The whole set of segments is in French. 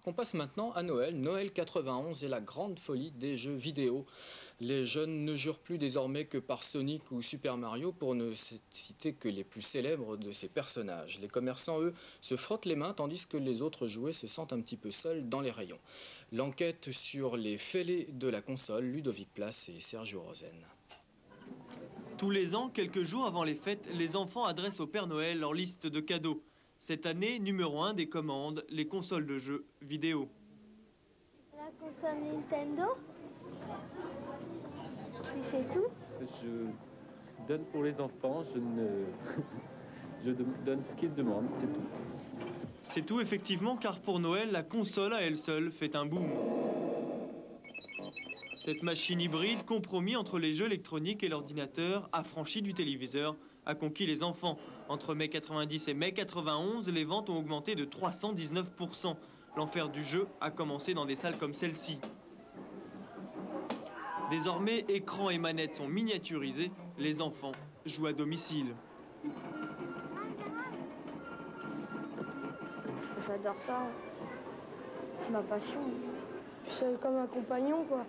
qu'on passe maintenant à Noël. Noël 91 est la grande folie des jeux vidéo. Les jeunes ne jurent plus désormais que par Sonic ou Super Mario pour ne citer que les plus célèbres de ces personnages. Les commerçants, eux, se frottent les mains tandis que les autres jouets se sentent un petit peu seuls dans les rayons. L'enquête sur les fêlés de la console, Ludovic Place et Sergio Rosen. Tous les ans, quelques jours avant les fêtes, les enfants adressent au Père Noël leur liste de cadeaux. Cette année, numéro 1 des commandes, les consoles de jeux vidéo. La console Nintendo. Puis c'est tout. Je donne pour les enfants, je donne ce qu'ils demandent, c'est tout. C'est tout effectivement, car pour Noël, la console à elle seule fait un boom. Cette machine hybride, compromis entre les jeux électroniques et l'ordinateur, affranchie du téléviseur, a conquis les enfants. Entre mai 90 et mai 91, les ventes ont augmenté de 319%. L'enfer du jeu a commencé dans des salles comme celle-ci. Désormais, écran et manettes sont miniaturisés. Les enfants jouent à domicile. J'adore ça. C'est ma passion. C'est comme un compagnon, quoi.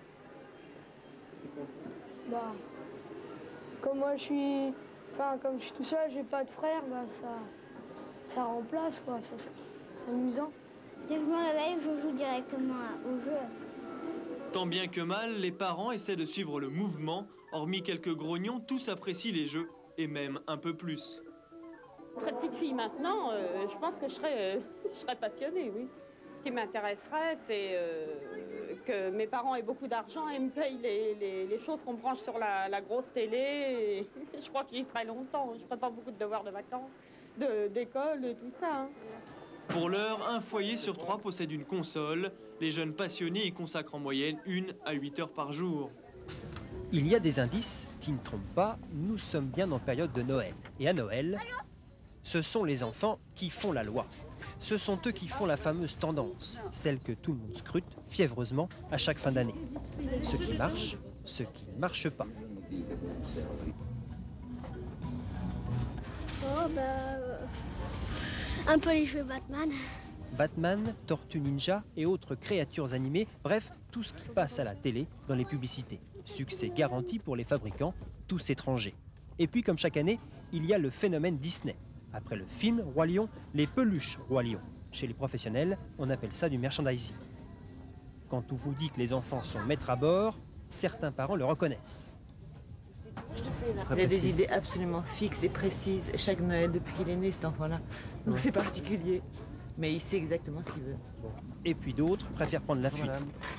Bah, comme moi je suis tout seul, j'ai pas de frère, bah ça remplace, quoi. C'est amusant. Dès que je me réveille, je joue directement au jeu. Tant bien que mal, les parents essaient de suivre le mouvement. Hormis quelques grognons, tous apprécient les jeux, et même un peu plus. Très petite fille maintenant, je pense que je serais passionnée, oui. Ce qui m'intéresserait, c'est que mes parents aient beaucoup d'argent et me payent les choses qu'on branche sur la grosse télé. Et je crois que j'y serai longtemps. Je ne ferai pas beaucoup de devoirs de vacances, d'école et tout ça. Hein. Pour l'heure, un foyer sur 3 possède une console. Les jeunes passionnés y consacrent en moyenne 1 à 8 heures par jour. Il y a des indices qui ne trompent pas. Nous sommes bien en période de Noël. Et à Noël, ce sont les enfants qui font la loi. Ce sont eux qui font la fameuse tendance, celle que tout le monde scrute fiévreusement à chaque fin d'année. Ce qui marche, ce qui ne marche pas. Oh un peu les jeux Batman. Batman, Tortue Ninja et autres créatures animées, bref, tout ce qui passe à la télé dans les publicités. Succès garanti pour les fabricants, tous étrangers. Et puis, comme chaque année, il y a le phénomène Disney. Après le film Roi Lion, les peluches Roi Lion. Chez les professionnels, on appelle ça du merchandising. Quand on vous dit que les enfants sont maîtres à bord, certains parents le reconnaissent. Il a des idées absolument fixes et précises chaque Noël depuis qu'il est né, cet enfant-là. Donc c'est particulier, mais il sait exactement ce qu'il veut. Et puis d'autres préfèrent prendre la fuite.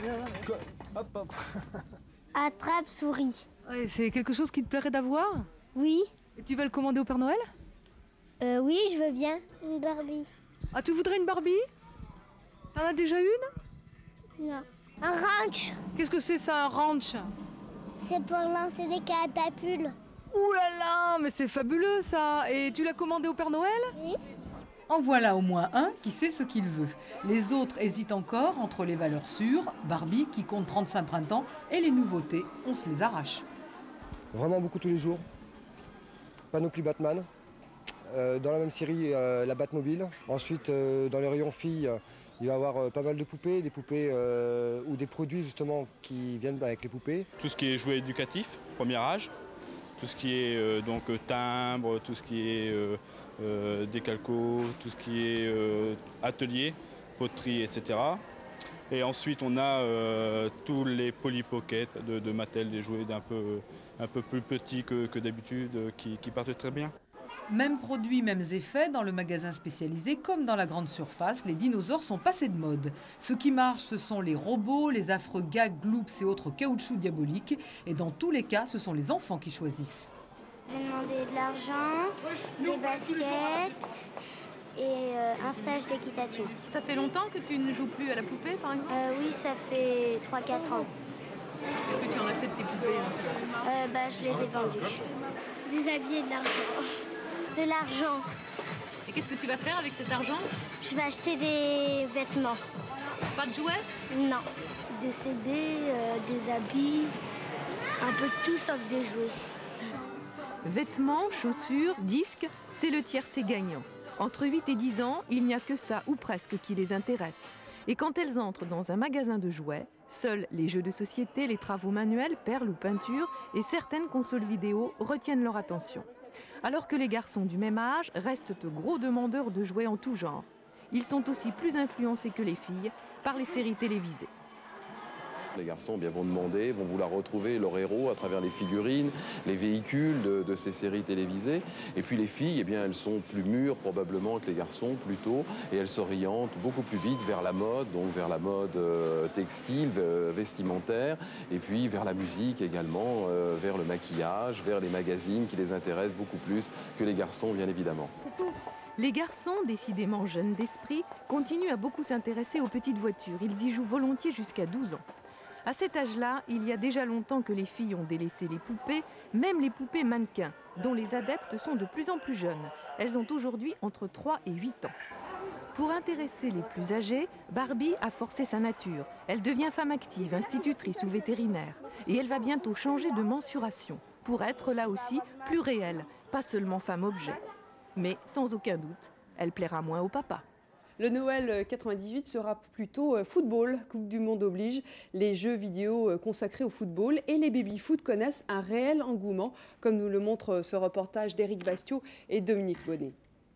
Attrape souris. Ouais, c'est quelque chose qui te plairait d'avoir? Oui. Et tu vas le commander au Père Noël? Oui, je veux bien. Une Barbie. Ah, tu voudrais une Barbie? T'en as déjà une? Non. Un ranch. Qu'est-ce que c'est ça, un ranch? C'est pour lancer des catapultes. Ouh là là, mais c'est fabuleux ça. Et tu l'as commandé au Père Noël? Oui. En voilà au moins un qui sait ce qu'il veut. Les autres hésitent encore entre les valeurs sûres, Barbie qui compte 35 printemps, et les nouveautés, on se les arrache. Vraiment beaucoup tous les jours. Panoplie Batman. Dans la même série, la Batmobile. Ensuite, dans les rayons filles, il va y avoir pas mal de poupées, des poupées ou des produits justement qui viennent avec les poupées. Tout ce qui est jouet éducatif, premier âge. Tout ce qui est donc timbre, tout ce qui est décalco, tout ce qui est atelier, poterie, etc. Et ensuite, on a tous les Polly Pocket de Mattel, des jouets un peu plus petits que d'habitude, qui partent très bien. Même produit, mêmes effets, dans le magasin spécialisé comme dans la grande surface, les dinosaures sont passés de mode. Ce qui marche, ce sont les robots, les affreux gags, gloops et autres caoutchoucs diaboliques. Et dans tous les cas, ce sont les enfants qui choisissent. J'ai demandé de l'argent, des baskets et un stage d'équitation. Ça fait longtemps que tu ne joues plus à la poupée, par exemple? Oui, ça fait 3-4 ans. Qu'est-ce que tu en as fait de tes poupées? Je les ai vendues. Des habits et de l'argent. De l'argent. Et qu'est-ce que tu vas faire avec cet argent? Je vais acheter des vêtements. Pas de jouets? Non. Des CD, des habits, un peu de tout sauf des jouets. Vêtements, chaussures, disques, c'est le tiercé gagnant. Entre 8 et 10 ans, il n'y a que ça, ou presque, qui les intéresse. Et quand elles entrent dans un magasin de jouets, seuls les jeux de société, les travaux manuels, perles ou peintures et certaines consoles vidéo retiennent leur attention. Alors que les garçons du même âge restent de gros demandeurs de jouets en tout genre. Ils sont aussi plus influencés que les filles par les séries télévisées. Les garçons vont demander, vont vouloir retrouver leur héros à travers les figurines, les véhicules de ces séries télévisées. Et puis les filles, elles sont plus mûres probablement que les garçons, plus tôt, et elles s'orientent beaucoup plus vite vers la mode, donc vers la mode textile, vestimentaire, et puis vers la musique également, vers le maquillage, vers les magazines qui les intéressent beaucoup plus que les garçons, bien évidemment. Les garçons, décidément jeunes d'esprit, continuent à beaucoup s'intéresser aux petites voitures. Ils y jouent volontiers jusqu'à 12 ans. À cet âge-là, il y a déjà longtemps que les filles ont délaissé les poupées, même les poupées mannequins, dont les adeptes sont de plus en plus jeunes. Elles ont aujourd'hui entre 3 et 8 ans. Pour intéresser les plus âgés, Barbie a forcé sa nature. Elle devient femme active, institutrice ou vétérinaire. Et elle va bientôt changer de mensuration, pour être là aussi plus réelle, pas seulement femme-objet. Mais sans aucun doute, elle plaira moins au papa. Le Noël 98 sera plutôt football, Coupe du Monde oblige. Les jeux vidéo consacrés au football et les baby-foot connaissent un réel engouement, comme nous le montre ce reportage d'Éric Bastiot et Dominique Bonnet.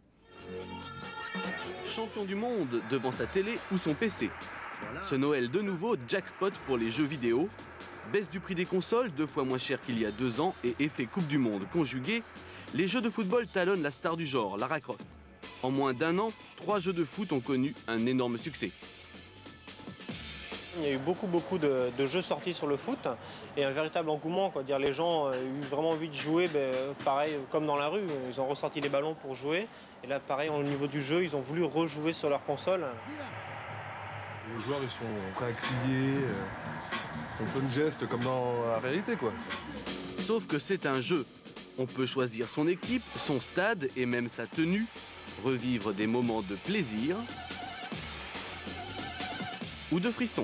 Champion du monde devant sa télé ou son PC. Ce Noël de nouveau, jackpot pour les jeux vidéo. Baisse du prix des consoles, 2 fois moins cher qu'il y a 2 ans, et effet Coupe du Monde conjugué, les jeux de football talonnent la star du genre, Lara Croft. En moins d'1 an, 3 jeux de foot ont connu un énorme succès. Il y a eu beaucoup de jeux sortis sur le foot et un véritable engouement. Les gens ont eu vraiment envie de jouer, pareil comme dans la rue, ils ont ressorti les ballons pour jouer. Et là, pareil, au niveau du jeu, ils ont voulu rejouer sur leur console. Les joueurs, ils sont prêts à crier, ils font plein de gestes comme dans la réalité, quoi. Sauf que c'est un jeu. On peut choisir son équipe, son stade et même sa tenue, revivre des moments de plaisir ou de frisson.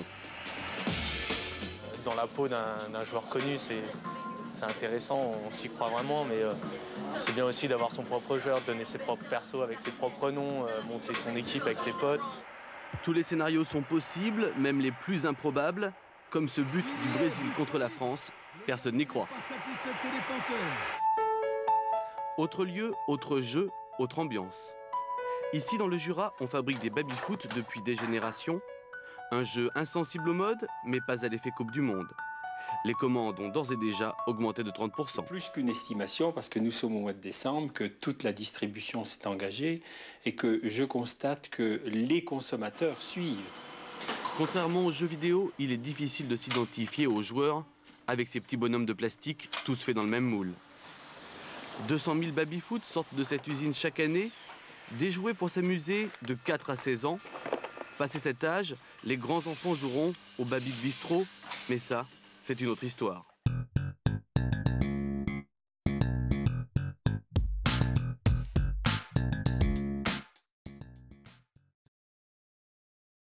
Dans la peau d'un joueur connu, c'est intéressant, on s'y croit vraiment, mais c'est bien aussi d'avoir son propre joueur, donner ses propres persos avec ses propres noms, monter son équipe avec ses potes. Tous les scénarios sont possibles, même les plus improbables, comme ce but du Brésil contre la France, personne n'y croit. Autre lieu, autre jeu, autre ambiance. Ici dans le Jura, on fabrique des baby-foot depuis des générations. Un jeu insensible aux modes, mais pas à l'effet Coupe du Monde. Les commandes ont d'ores et déjà augmenté de 30%. Plus qu'une estimation, parce que nous sommes au mois de décembre, que toute la distribution s'est engagée et que je constate que les consommateurs suivent. Contrairement aux jeux vidéo, il est difficile de s'identifier aux joueurs avec ces petits bonhommes de plastique, tous faits dans le même moule. 200 000 baby-foot sortent de cette usine chaque année, des jouets pour s'amuser de 4 à 16 ans. Passé cet âge, les grands enfants joueront au baby de bistrot, mais ça, c'est une autre histoire.